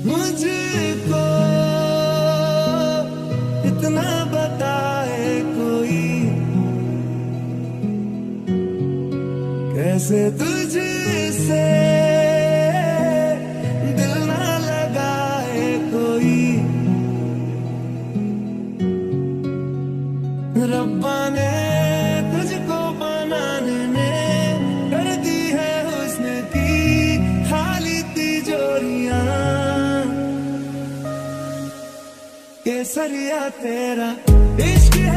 मुझको इतना बताए कोई, कैसे तुझसे दिल ना लगाए कोई। रब्बा ने तुझको बनाने में कर दी है हुस्न की खाली तिजोरियां। केसरिया तेरा इश्क